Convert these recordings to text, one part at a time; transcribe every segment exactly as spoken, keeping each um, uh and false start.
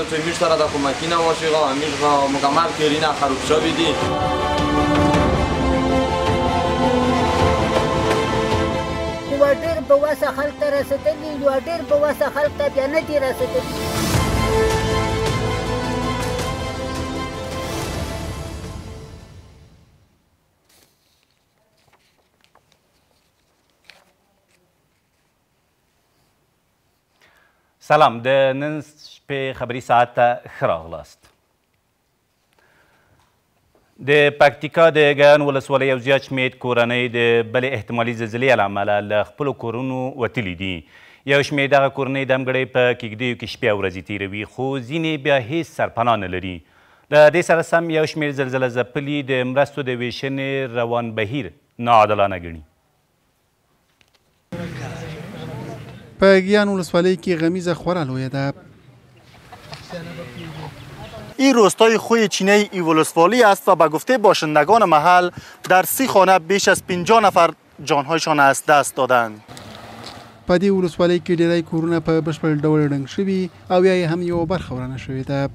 تو امیر سره در کمکی نباشی امیر مکمل کرینا خراب شویدی. یو ډېر په واسه خلک ته رسېدلي یو ډېر په واسه خلک ته بیا نه دي رسېدلي. سلام، د نن شپې خبري ساعت ته ښه راغلاست. د پکتیکا د ګیان ولسوالۍ یو زیات شمېر کورنۍ د بلې احتمالي زلزلې له امله له خپلو کورونو وتلي دي. یو شمېر دغه کورنۍ ځانګړی په کیږدیو کې شپې او ورځې تېروي، خو ځینې بیا هېڅ سرپناه نه لري. له دې سره سم یو شمېر زلزله ځپلي د مرستو د ویشنې روان بهیر ناعادلانه ګڼي. په ګیان ولسوالۍ کې غمیزه خورا لویه ده. این روستای خوی چینه ای ولسوالی است و به گفته باشندگان محل در سی خانه بیش از پنجاه نفر جانهایشان از دست دادند. په دې ولسوالۍ کې ډیری کورونه په بشپړ ډول ړنګ شوي او یا یې هم یوه برخه ورانه شوې ده.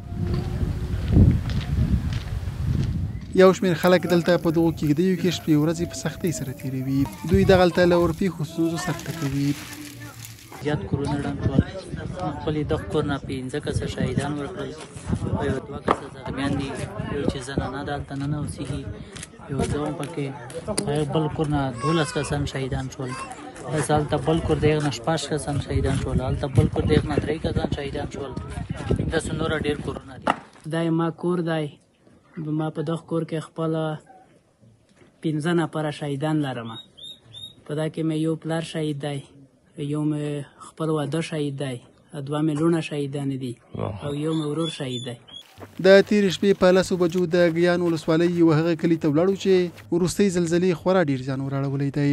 یو شمېر خلک دلته په دغو کیږدیو کې شپې ورځې په سختۍ سره تېروي. دوی دغلته له ورپېښو ستونزو سر ټکوي. زیات کورونه ړنګ شول، خپلې دغه کور نه پنځه کسه شهیدان ورکړل او یو دوه کسه زخمیان دي. یو چې زنانه ده هلته ننه اوسېږي، یو زه هم پکې. هغه بل کور نه دولس کسان شهیدان شول، بس هلته بل کور د هغې نه شپږ کسان شهیدان شول، هلته بل کور د هغې نه درې کسان شهیدان شول. همداسې نوره ډېر کورونه دي. دا ما کور دی، ما په دغه کور کې خپله پنځه نفره شهیدان لرم. په دا کې مې یو پلار شهید دی، یو مې خپل واده شهید دی، دوه مې لوڼه شهیدانې دي او یو مې ورور شهید دی. د تېرې شپې په لسو بجو د ګیان ولسوالۍ یوه هغه کلي ته ولاړو چې وروستۍ زلزلې خورا ډېر زیان ور اړولی دی.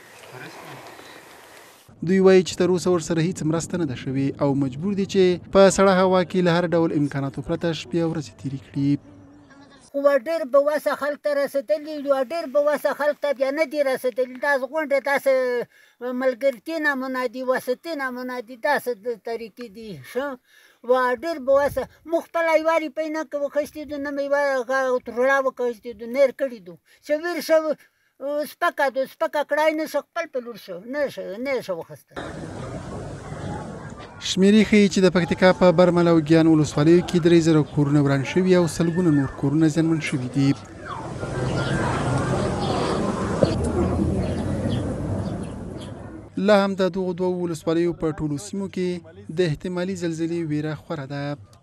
دوی وایي چې تر اوسه ورسره هیڅ مرسته نه ده شوې او مجبور دي چې په سړه هوا کې له هر ډول امکاناتو پرته شپې او ورځې تېرې کړي. خو ډېر به واسه خلک ته رسېدلي یو ډېر به واسه خلک ته بیا نه دي رسېدلي. داسې غونډې داسې ملګرتي نمونه دي، وسطي نمونه دي، داسې طریقې دي. ښه و ډېر به واسه موږ خپله یوه روپۍ نه وخیستې دو، نه مې یوه روړه وکیستې دو، نیر کړي دو. چې ویر شه سپکه دو، سپکه کړای نه شه خپل په لور شه نه شه نه شه وخیسته. شمیرې ښیي چې د پکتیکا په برمل او ګیان ولسوالیو کې درې زره کورونه وران شوي او سلګونه نور کورونه زیانمن شوي دي. لا هم د دغو دوو ولسوالیو په ټولو سیمو کې د احتمالي زلزلې ویره خوره ده.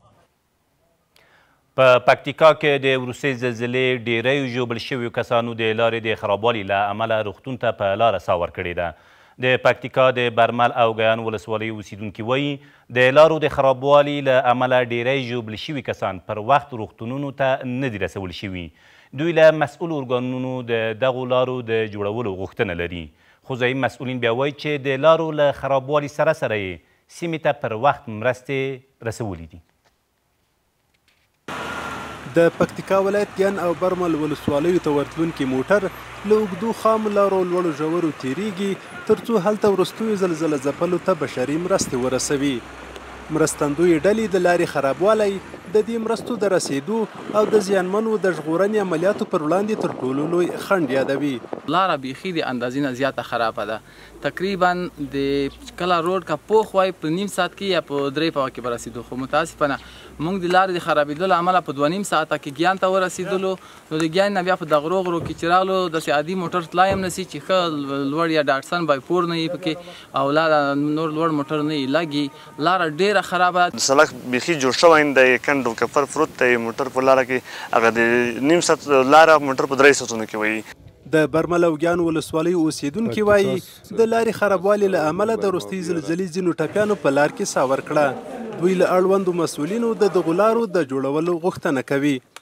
په پکتیکا کې د وروستۍ زلزلې ډیریو ژوبل شویو کسانو د لارې د خرابوالي له امله روغتون ته په لاره ساه ورکړې ده. د پکتیکا د برمل او ګیان ولسوالۍ اوسیدونکي وایي د لارو د خرابوالي له امله ډیری ژوبل شوي کسان پر وخت روغتونونو ته نه دي رسول شوي. دوی له مسؤلو ارګانونو د دغو لارو د جوړولو غوښتنه لري، خو ځایي مسؤلین بیا وایي چې د لارو له خرابوالي سره سره یې سیمې ته پر وخت مرستې رسولي دي. د پکتیکا ولایت ګیان او برمل ولسوالیو ته ورتلونکي موټر له اوږدو خامو لارو لوړو ژورو تیریږي تر څو هلته وروستیو زلزله ځپلو ته بشري مرستې ورسوي. مرستندویې ډلې د لارې خرابوالی د دې مرستو د رسېدو او د زیانمنو د ژغورنې عملیاتو پر وړاندې تر ټولو لوی خنډ یادوي. لاره بیخي د اندازې نه زیاته خرابه ده. تقریبا د کله روډ که پوخ وای په نیم ساعت کې یا په درې پوه کې به رسېدو، خو متاسفانه موږ د لارې د خرابېدو له امله په دوه نیم ساعته کې ګیان ته ورسېدلو. نو د ګیان نه بیا په دغه غرو کې چې راغلو داسې عادي موټر تلای هم نسي چې ښه لوړ یا ډاټسن بایپور نه وي پکې او لاره نور لوړ موټر نه یې لګي. لاره ډېره خرابه ده. سړک بیخي جوړ شوی دی، کنډ و کفر فروت دی موټر په لاره کې هغه د نیم ساعت لاره موټر په درې ساعتونو کې وایي. د برمل او ګیان ولسوالۍ اوسیدونکي وایي د لارې خرابوالي له امله د وروستۍ زلزلې ځینو ټپیانو په لار کې ساه ورکړه. دوی له اړوندو مسؤلینو د دغو لارو د جوړولو غوښتنه کوي.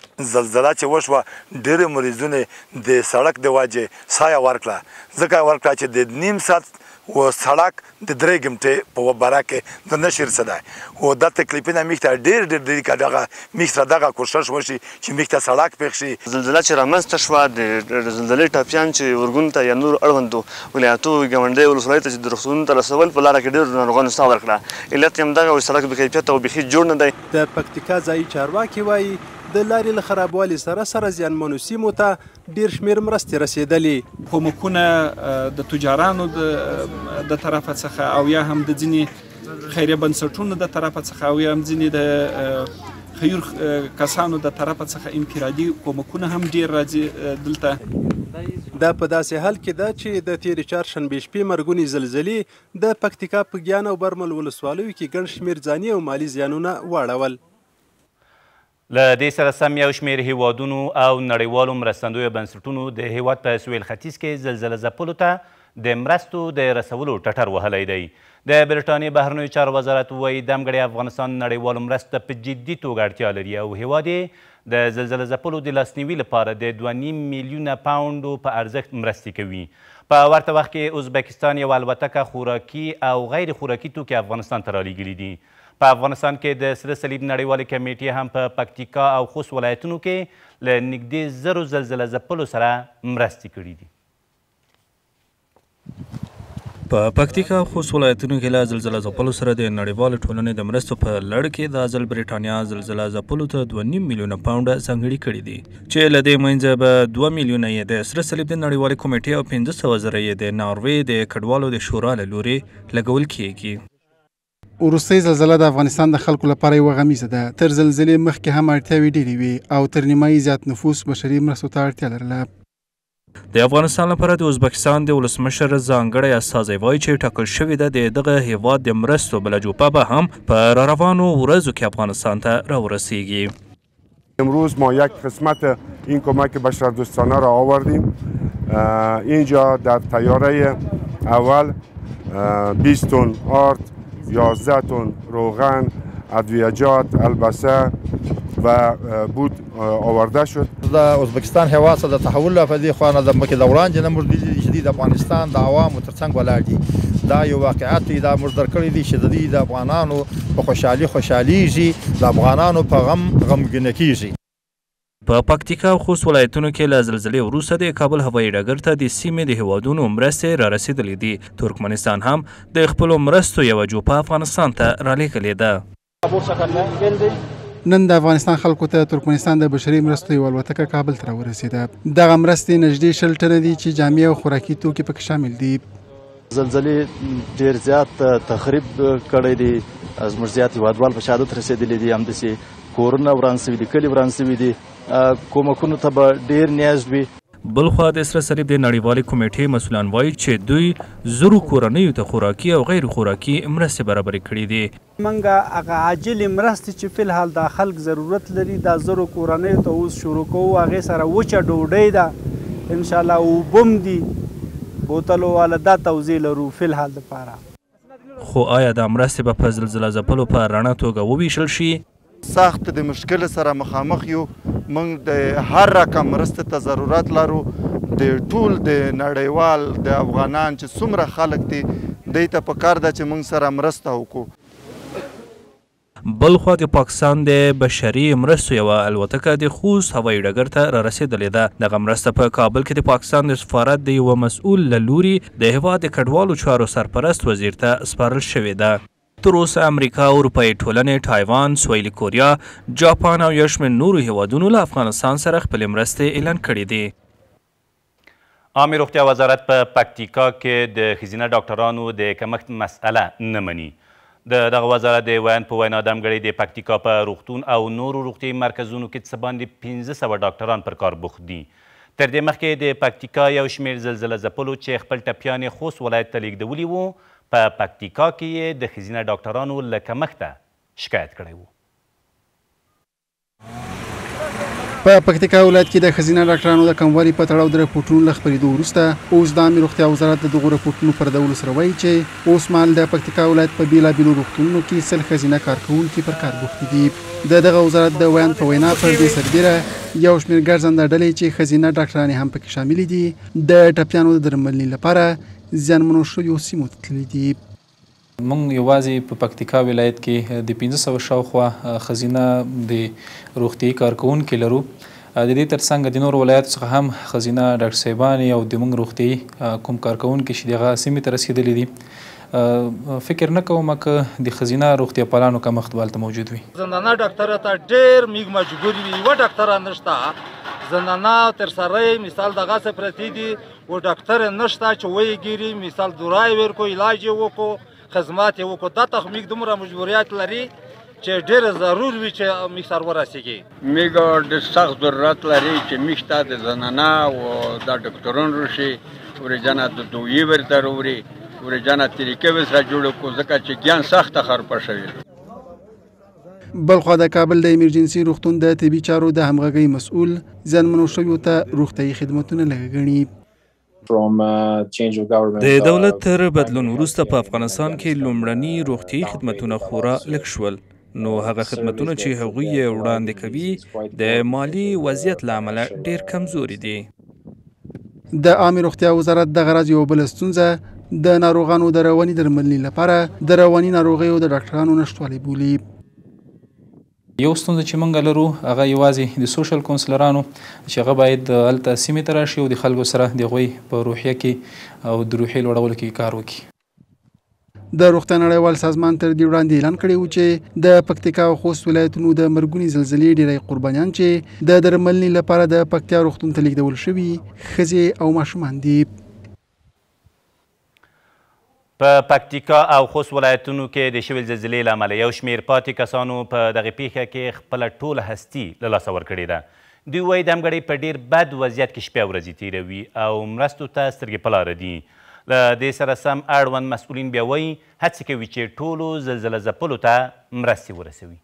زلزله چې وشوه ډېرې مریضونه د سړک د وجې سایه ورکړه ځکه یې ورکړه چې د نیم ساعت و سړک د درې ګمټې په باره کې د نشر څه دی و دا تکلیفونه موږ ته ډېر ډېر ډېر که دغه موږ سره دغه کوښښ وشي چې موږ ته سړک پېښ شي. زلزله چې رامنځته شوه د زلزلې ټاپیان چې اورګون ته یا نور اړوندو ولایتو ګاونډۍ ولسوالیو ته چې د روغتونونو ته رسول په لاره کې ډېرو ناروغانو ساه ورکړه. علت یې همدغه وایي سړک بېکیفیته او بیخي جوړ نه دی. د پکتیکا ځایي چارواکي وایي د لارې له خرابوالي سره سره زیانمنو سیمو ته ډېر شمېر مرستې رسېدلې. کومکونه د تجارانو د طرفه څخه او یا هم د ځینې خیریه بنسټونو د طرفه څخه او یا هم ځینې د خیر کسانو د طرفه څخه انفرادي کومکونه هم ډېر راځي دلته. دا په داسې حال کې ده چې د تېرې چهارشنبې شپې مرګونې زلزلې د پکتیکا په ګیان او برمل ولسوالیو کې ګڼ شمېر ځاني او مالي زیانونه واړول. له دې سره سم یو شمېر هیوادونو او نړیوالو مرستندویو بنسټونو د هیواد په سویل ختیځ کې زلزله ځپلو ته د مرستو د رسولو ټټر وهلی دی. د برټانیې بهرنیو چارو وزارت وایي دمګړی افغانستان نړیوالو مرستو ته په جدي توګه اړتیا لري او هیواد یې د زلزله ځپلو د لاسنیوي لپاره د دوه نیم میلیونه پاونډو په ارزښت مرستې کوي. په ورته وخت کې ازبکستان یو الوتکه خوراکي او غیر خوراکي توکي افغانستان ته رالیږلي دي. په افغانستان کې د سره صلیب نړیوالې کمیټې هم په پکتیکا او خوست ولایتونو کې له نږدې زرو زلزله ځپلو سره مرستې کړي دي. په پکتیکا او خوست ولایتونو کې له زلزله ځپلو سره د نړیوالې ټولنې د مرستو په لړ کې دا ځل برېټانیا زلزله ځپلو ته دوه نیم میلیونه پاونډه ځانګړي کړي دي چې له دې منځه به دوه میلیونه یې د سره صلیب د نړیوالې کمیټې او پنځه سوه زره یې د ناروې د کډوالو د شورا له لورې لګول کیږي. وروستۍ زلزله د افغانستان د خلکو لپاره یوه غمیزه ده. تر زلزلې مخکې هم اړتیاوې ډېرې وې او تر نیمایي زیات نفوس بشري مرستو ته اړتیا لرله. د افغانستان لپاره د ازبکستان د ولسمشر ځانګړی استازی وایي چې ټاکل شوې ده د دغه هیواد د مرستو بله جوپه به هم په راروانو ورځو کې افغانستان ته راورسیږي. امروز ما یک قسمت این کمک بشردوستانه را آوردیم. اینجا در تیاره اول بیست تن آرد، یازده تن روغن، ادویجات، البسه و بود آورده شد. د ازبکستان هیواد څخه د تحول لپاره د خوانه د مکه د وړاندې نه موږ د افغانستان د عوامو ترڅنګ ولاړ دي. دا یو واقعیت دی دا موږ درکړی دی چې د دې د افغانانو په خوشحالي خوشحالیږي د افغانانو په غم غمګین کیږي. په پکتیکا او خوست ولایتونو کې له زلزلې وروسته د کابل هوایي ډګر ته د سیمې د هیوادونو مرستې را رسېدلې دي. ترکمنستان هم د خپلو مرستو یوه جوپه افغانستان ته رالیږلې ده. نن د افغانستان خلکو ته ترکمنستان د بشري مرستو یوه الوتکه کابل ته راورسېده. دغه مرستې نږدې شل ټنه دي چې جامې او خوراکي توکي پکې شامل دي. زلزلې ډېر زیات تخریب کړی دی. زموږ زیات هېوادوال په شهادت رسېدلي دي. همداسې کورونه وران شوي دي، کلي وران شوي دي. کومکونو ته به ډېر نیاز وي. بلخوا د سره صلیب د نړیوالې کمیټې مسؤلان وایي چې دوی زرو کورنیو ته خوراکي او غیر خوراکي مرستې برابرې کړي دي. موږ هغه عاجلې مرستې چې فلحال دا خلک ضرورت لري دا زرو کورنیو ته اوس شروع کوو. هغې سره وچه ډوډۍ ده انشاءالله، اوبه هم دي، بوتلو والا دا توضیح لرو فلحال دپاره. خو آیا دا مرستې به په زلزله ځپلو په رڼه توګه وویشل شي؟ سخت د مشکل سره مخامخ یو. موږ د هر رقم مرستې ته ضرورت لرو. د ټول د نړیوال د افغانان چې څومره خلک دي دوی ته پکار ده چې موږ سره مرسته وکړو. بلخوا د پاکستان د بشري مرستو یوه الوتکه د خوست هوایي ډګر ته رارسېدلې ده. دغه مرسته په کابل کې د پاکستان د سفارت د یوه مسؤل له لوري د هېواد د کډوالو چارو سرپرست وزیر ته سپارل شوې ده. تر اوسه امریکا، اروپایي ټولنې، تایوان، سویلي کوریا، جاپان او یو شمېر نورو هیوادونو له افغانستان سره خپلې مرستې اعلان کړي دي. عامې روغتیا وزارت په پکتیکا کې د ښځینه ډاکټرانو د کمښت مسئله نه مني. د دغه وزارت د ویان په وینا دمګړی د پکتیکا په روغتون او نورو روغتیایي مرکزونو کې څه باندې پنځه سوه ډاکټران پر کار بوخت دي. تر دې مخکې د پکتیکا یو شمېر زلزله ځپلو چې خپل ټپیان یې خوست ولایت ته لیږدولي وو په پکتیکا کې یې د ښځینه ډاکټرانو له کمښته شکایت کړی و. په پکتیکا ولایت کې د ښځینه ډاکټرانو د کموالي په تړاو د راپورټونو له خپرېدو وروسته اوس د عامې روغتیا وزارت د دغو راپورټونو پردولو سره وایي چې اوس مهال د پکتیکا ولایت په بېلابېلو روغتونونو کې سل ښځینه کارکوونکي پر کار بوختې دي. د دغه وزارت د ویان په وینا پر دې سربیره یو شمېر ګرځنده ډلې چې ښځینه ډاکټرانې هم پکې شاملې دي د ټپیانو د درملنې لپاره زیانمنو شویو سیمو ته تللي دي. موږ یوازې په پکتیکا ولایت کې د پنځه سوه شاوخوا ښځینه د روغتیایي کارکوونکي لرو. د دې ترڅنګ د نورو ولایاتو څخه هم ښځینه ډاکټر صاحبانې او د موږ روغتیایي کوم کارکوونکي چې د هغه سیمې ته رسېدلي دي. فکر نه کوم که د ښځینه روغتیا پالانو کمښت به هلته موجود وي. زنانه ډاکټره ته ډېر میږ مجبور وي. یوه ډاکټره نشته. زنانه تر سره مثال دغسې پرتې دي و ډاکټر نشته چې ویې ګیري مثال دورای ورکو علاج یې وکړو خدمات یې وکړو. دا ته میږ دومره مجبوریات لري چې ډېر ضرور وي چې میږ سر ورسېږي. میږ ډېر سخت ضرورت لري چې میږ ته د زنانه او دا ډاکټران راشي ورجانه د دویي ورته راوړي ورجانه طریقې ورسره جوړ کړو ځکه چې ګیان سخته خرپه شوې. بلخوا د کابل د ایمرجنسي روغتون د طبي چارو د همغږۍ مسؤل زیانمنو شویو ته روغتیایي خدمتونه لږ ګڼي. د دولت تر بدلون وروسته په افغانستان کې لومړني روغتیایي خدمتونه خورا لږ شول، نو هغه خدمتونه چې هغوی یې وړاندې کوي د مالي وضعیت له امله ډېر کمزوري دي. د عامې روغتیا وزارت دغه راز یوه بله ستونزه د ناروغانو د رواني درملنې لپاره د رواني ناروغیو د ډاکټرانو نشتوالی بولي. یو ستونزه چې موږ لرو هغه یوازې د سوشل کونسلرانو چې هغه باید هلته سیمې ته راشي او د خلکو سره د هغوی په روحیه کې او د روحیې لوړولو کې کار وکړي. د روغتیا نړیوال سازمان تر دې وړاندې اعلان کړی و چې د پکتیکا او خوست ولایتونو د مرګونې زلزلې ډېری قربانیان چې د درملنې لپاره د پکتیا روغتون ته لیږدول شوي ښځې او ماشومان دي. په پکتیکا او خوست ولایتونو کې د شوې زلزلې له امله یو شمېر پاتې کسانو په دغې پیښه کې خپله ټوله هستي له لاسه ورکړې ده. دوی وایي د همګړۍ په ډېر بد وضعیت کې شپې او ورځې تېروي او مرستو ته سترګې په لاره دي. له دې سره سم اړوند مسؤلین بیا وایي هڅې کوي چې ټولو زلزله ځپلو ته مرستې ورسوي.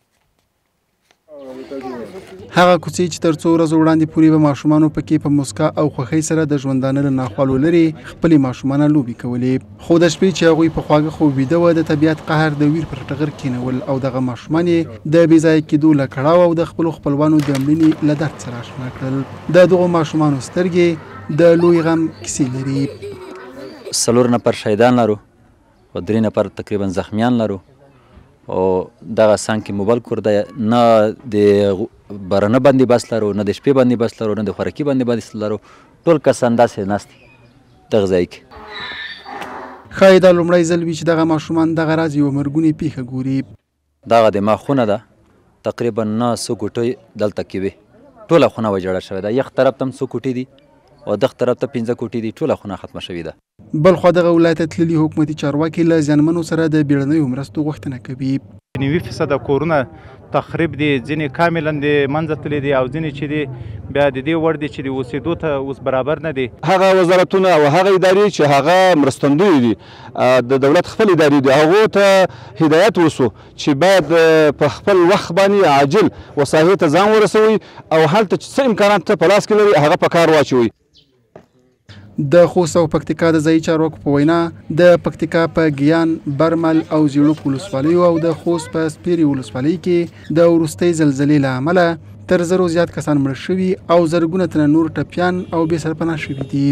هغه کوڅې چې تر څو ورځو وړاندې پورې به ماشومانو پکې په مسکا او خوښۍ سره د ژوندانه له ناخوالو لرې خپلې ماشومانه لوبې کولې، خو د شپې چې هغوی په خواږه خوب ویده وه د طبیعت قهر د ویر پر ټغر کېنول او دغه ماشومان یې د بې ځایه کېدو له کړاو او د خپلو خپلوانو د مړینې له درد سره اشنا کړل. د دغو ماشومانو سترګې د لوی غم کیسې لري. څلور نفر شهیدان لرو او درې نفر تقریبا زخمیان لرو او دغه څنګ کې موبایل کور دی، نه د برنه باندې بس لرو، نه د شپې باندې بس لرو، نه د خوراکي باندې بس لرو. ټول کسان داسې ناست دي دغه ځای کې. ښایي دا لومړی ځل وي چې دغه ماشومان دغه راز یوه مرګونې پیښه ګوري. دغه د ما خونه ده تقریبا نه څو کوټې دلته کې وي، ټوله خونه ویجاړه شوې ده. یخ طرف ته هم څو کوټې دي او دغه طرف ته پنځه کوټې دي، ټوله خونه ختمه شوې ده. بلخوا دغه ولایت ته تللي حکومتي چارواکي له زیانمنو سره د بیړنیو مرستو غوښتنه کوي. نوي فیصده کورونه تخریب دي، ځینې کاملا د منځه تللي دي او ځینې چې دي بیا د دې وړ دي چې د اوسېدو ته اوس برابر نه دي. هغه وزارتونه او هغه ادارې چې هغه مرستندوی دي د دولت خپل ادارې دي، هغو ته هدایت وسو چې باید په خپل وخت باندې عاجل وسایلو ته ځان ورسوي او هلته چې څه امکانات په لاس کې لري هغه په کار واچوي. د خوست او پکتیکا د ځایي چارواکو په وینا د پکتیکا په ګیان، برمل او زیړوک ولسوالیو او د خوست په سپیري ولسوالۍ کې د وروستۍ زلزلې له امله تر زرو زیات کسان مړه شوي او زرګونه تنه نور ټپیان او بې سرپناه شوي دي.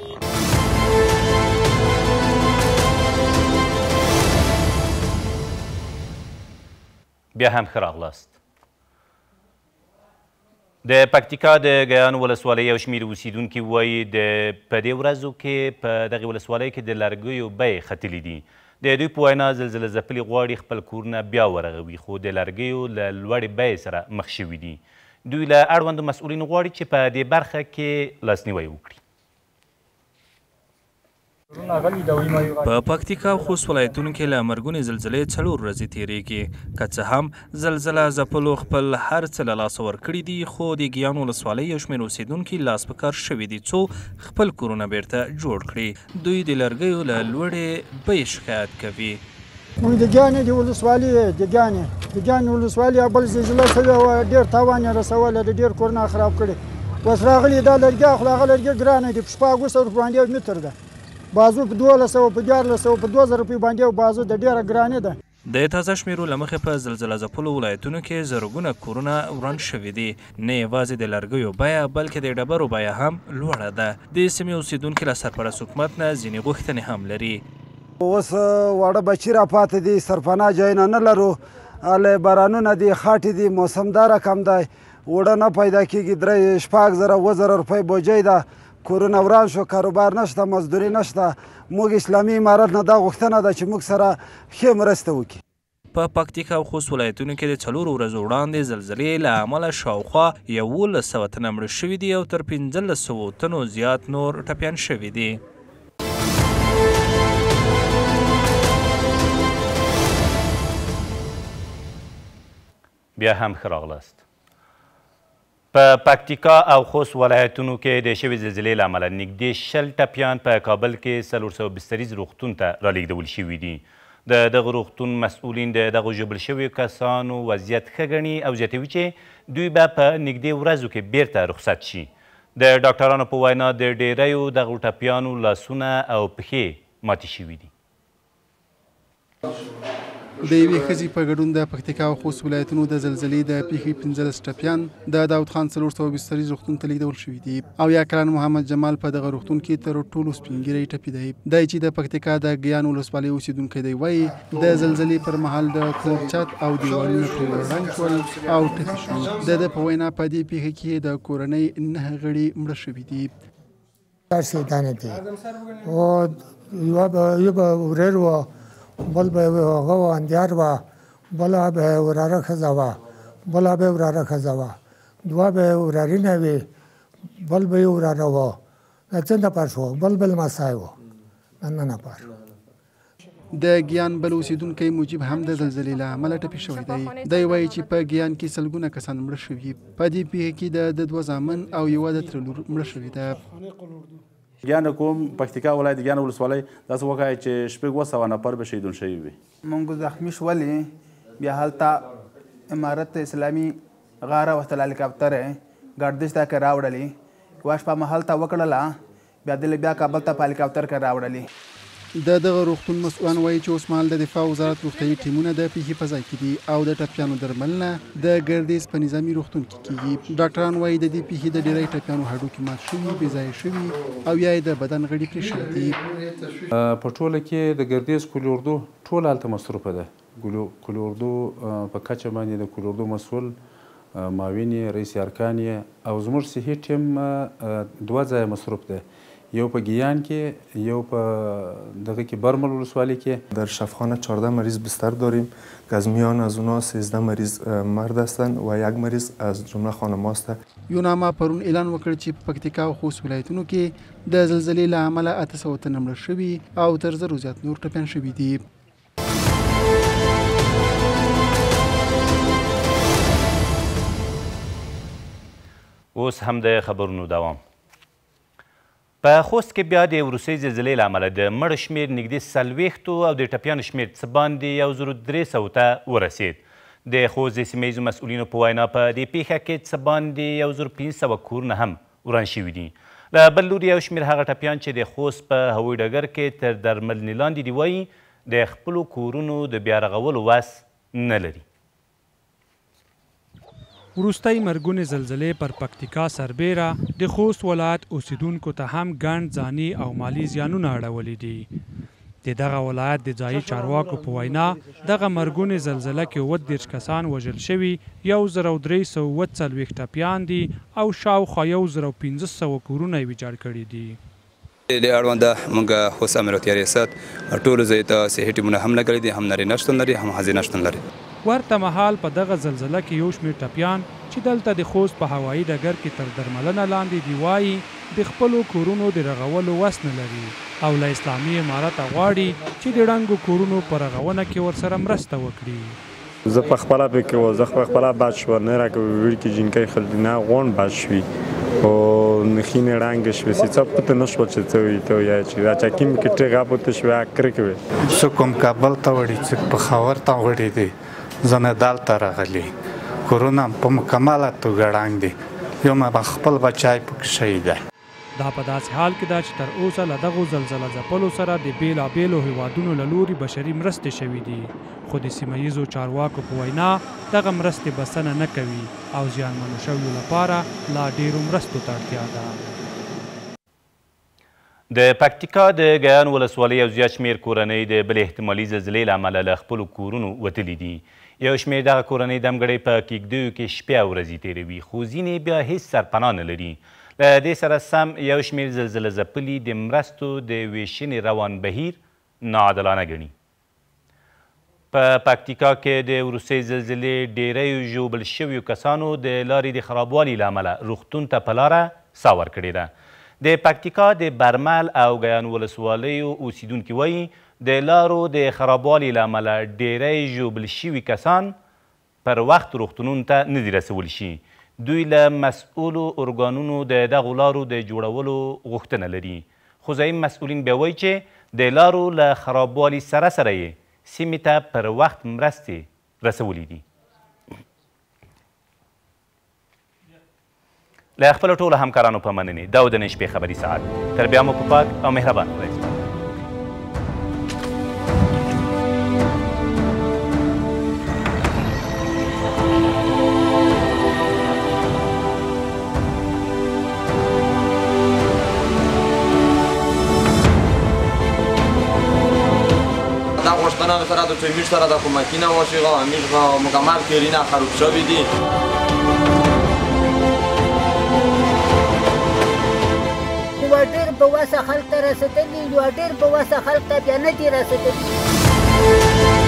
بیا هم ښه راغلاست. د پکتیکا د ګیان ولسوالۍ یو شمېر اوسیدونکي وایي د په دې ورځو کې په دغې ولسوالۍ کې د لرګیو بیې ختلي دي. د دوی په وینا زلزله ځپلي غواړي خپل کورونه بیا ورغوي، خو د لرګیو له لوړې بیې سره مخ شوي دي. دوی له اړوندو مسؤلینو غواړي چې په دې برخه کې لاسنیوی وکړي. په پکتیکا او خوست ولایتونو کې له مرګونې زلزلې څلور ورځې تېرېږي. که څه هم زلزله ځپلو خپل هر څه له لاسه ورکړي دي، خو د ګیان ولسوالۍ یو شمېر اوسېدونکي لاس په کار شوي دي څو خپل کورونه بیرته جوړ کړي. دوی د لرګیو له لوړې بیې شکایت کوي. موږ د ګیانې د ولسوالي د ګیانې د ګیانې ولسوالي بل زلزله شوې وه ډېر تاوان یې رسولی د ډېر کورونه خراب کړي اوس راغلي دا لرګي خو هغه لرګي ګرانه دي په شپږو سوو روپۍ باندې یو متر ده بازو په دولس سوه په دیارلس سوه په دوه زره روپۍ باندې یو بازو د ډېره ګرانې ده. د تازه شمیرو له مخې په زلزله ځپلو ولایتونو کې زرګونه کورونه وران شوي دي. نه یوازې د لرګیو بیه بلکې د ډبرو بیه هم لوړه ده. د سیمې اوسیدونکي له سرپرست حکومت نه ځینې غوښتنې هم لري. اوس واړه بچي راپاتې دي، سرپناه ځایونه نه لرو، هلې بارانونه دي، خاټې دي، موسمداره کم دی، اوړه نه پیدا کېږي، درې شپږ زره اووه زره روپۍ بوجۍ ده، کورونه وران شو، کاروبار نشته، مزدوري نشته. موږ اسلامي امارت نه دا غوښتنه ده چې موږ سره ښې مرسته وکړي. په پکتیکا او خوست ولایتونو کې د څلورو ورځو وړاندې زلزلې له امله شاوخوا یولس سوه تنه مړه شوي دي او تر پنځلس سوو تنو زیات نور ټپیان شوي دي. بیا هم ښه راغلاست. په پکتیکا او خوست ولایتونو کې د شوې زلزلې له امله نږدې شل ټپیان په کابل کې څلور سوه بستریز روغتون ته رالیږدول شوي دي. د دغه روغتون مسؤلین د دغو ژوبل شویو کسانو وضعیت ښه ګڼي او زیاتوي چې دوی به په نږدې ورځو کې بیرته رخصت شي. د ډاکټرانو په وینا د ډیریو دغو ټپیانو لاسونه او پښې ماتې شوي دي. د یوې ښځې په ګډون د پکتیکا او خوست ولایتونو د زلزلې د پیښې پنځلس ټپیان د داود خان څلور سوه بستریز روغتون ته لیږدول شوي دي. اویا کلن محمد جمال په دغه روغتون کې تر ټولو سپین ږیری ټپي دی. دی چې د پکتیکا د ګیان ولسوالۍ اوسېدونکی دی وایي د زلزلې پر مهال د کور چت او دیوالونه پرې ړنګ شول او ټپي شو. د ده په وینا په دې پیښه کې د کورنۍ نهه غړي مړه شوي دي. شیطانه دي او یو به ورور و بل به هغه و اندیار و بله به وراره ښځه وه بله به وراره ښځه وه دوه به ورارینه وې بل به یې وراره و څه نفر شو بل بل مسای و نه نفر. د ګیان بل اوسیدونکی مجیب هم د زلزلې له امله ټپي شوی دی. دی وایي چې په ګیان کې سلګونه کسان مړه شوي. په دې پیښه کې د دوه زامن او یوه د تره لور مړه شوې ده. ګیان کوم پکتیکا ولایت ګیان ولسوالۍ داسې وکړی چې شپږ اووه سوه نفر به شهیدون شوي وي. موږ زخمي شولې بیا هلته امارت اسلامي غاره ورته هلیکاپټر ګردش ته کې راوړلې یوه شپه مو هلته وکړله بیا دلې بیا کابل ته په هلیکاپټر کې راوړلې. د دغه روغتون مسؤلان وایي چې اوس مهال د دفاع وزارت روغتیايي ټیمونه د پیښې په ځای کې دي او د ټپیانو درملنه د ګردیز په نظامي روغتون کې کیږي. ډاکټران وایي د دې پیښې د ډېری ټپیانو هډوکي مات شوي، بې ځایه شوي او یا یې د بدن غړي پرې شوي دي. په ټوله کې د ګردیز کلي اردو ټوله هلته مصروفه ده. کلي اردو په کچه باندې د کلي اردو مسؤل معاون یې رئیس ارکان یې او زموږ صحي ټیم دوه ځایه مصروف ده، یو په گیان کې یو په دغه کې برمل ولسوالی کې. در شفاخانه چهارده مریض بستر داریم که از میان از اونها سیزده مریض مرد هستند و یک مریض از جمله خانم است. یوناما پرون اعلان وکړ چې په پکتیکا او خوست ولایتونو کې د زلزلې له امله اته سوه تنه مړه شوي او تر زرو زیات نور ټپیان شوي دي. اوس هم د خبرونو دوام. په خوست کې بیا د وروستۍ زلزلې له امله د مړو شمېر نږدې څلوېښتو او د ټپیانو شمېر څه باندې یو زرو درې سوو ته ورسېد. د خوست د سیمه ییزو مسؤلینو په وینا په دې پیښه کې څه باندې یو زرو پنځه سوه کورونه هم وران شوي دي. له بل لوري یو شمېر هغه ټپیان چې د خوست په هوایي ډګر کې تر درملنې لاندې دي وایي د خپلو کورونو د بیا رغولو وس نه لري. وروستۍ مرګونې زلزلې پر پکتیکا سربیره د خوست ولایت اوسیدونکو ته هم ګڼ ځاني او مالي زیانونه اړولي دي. د دغه ولایت د ځایي چارواکو په وینا دغه مرګونې زلزله کې اووه دېرش کسان وژل شوي، یو زر او درې سوه اووه څلوېښت ټپیان دي او شاوخوا یو زر او پنځه سوه کورونه یې ویجاړ کړي دي. د اړونده موږ خوست امنیتي ریاست ټولو ځایو ته صحي ټیمونه هم لګړي دي، هم نارینه شتون لري هم ښځینه شتون لري. ورته مهال په دغه زلزله کې یو شمېر ټپیان چې دلته د خوست په هوایي ډګر کې تر درملنه لاندې دي وایي د خپلو کورونو د رغولو وس نه لري او له اسلامي امارته غواړي چې د ړنګو کورونو په رغونه کې ورسره مرسته وکړي. زه په خپله پکې و زه په خپله بد شوه نه راکه ویړ کې جینکۍ خلدینه غون بد شوي و نخینه رنگش بسیار پت نشود چه توی تو یا چی را چکیم که تیغا بودش و کرکوی سکم کابل تا وړي چې په خاور تا وړي دي زنه دالته راغلي کرونا په مکمله توګه ړنګ دي یو ما خپل بچای پکې شهید دی. دا په داسې حال کې ده چې تر اوسه له دغو زلزله ځپلو سره د بېلابېلو هیوادونو له لوري بشري مرستې شوي دي، خو د سیمه ییزو چارواکو په وینا دغه مرستې بسنه نه کوي او زیانمنو شویو لپاره لا ډېرو مرستو ته اړتیا ده. د پکتیکا د ګیان ولسوالۍ یو زیات شمېر کورنۍ د بلې احتمالي زلزلې له امله له خپلو کورونو وتلي دي. یو شمېر دغه کورنۍ ځانګړی په کیږدیو کې شپې او ورځې تېروي، خو ځینې بیا هېڅ سرپناه نه لري. له دې سره سم یو شمېر زلزله ځپلي د مرستو د ویشنې روان بهیر ناعادلانه ګڼي. په پکتیکا کې د وروستۍ زلزلې ډېریو ژوبل شویو کسانو د لارې د خرابوالي له امله روغتون ته په لاره ساه ورکړې ده. د پکتیکا د برمل او ګیان ولسوالیو اوسیدونکي وایي د لارو د خرابوالي له امله ډېری ژوبل شوي کسان پر وخت روغتونونو ته نه دي رسولی شي. دوی له مسؤلو ارګانونو د دغو لارو د جوړولو غوښتنه لري، خو ځایي مسؤلین بیا وایي چې د لارو له خرابوالي سره سره یې سیمې ته پر وخت مرستې رسولي دي. له خپلو ټولو همکارانو په مننې دا و د نن شپې خبري ساعت. تر بیا مو په پاک او مهربان خدای سپارم. دا غوښتنه سره د چې میش سره د کومکینه وشيغه امیر مکمل کلینا خراب شوی دي. یو ډېر په واسه خلک ته رسېدلي یو ډېر په واسه خلک ته بیا نه دي رسېدلي.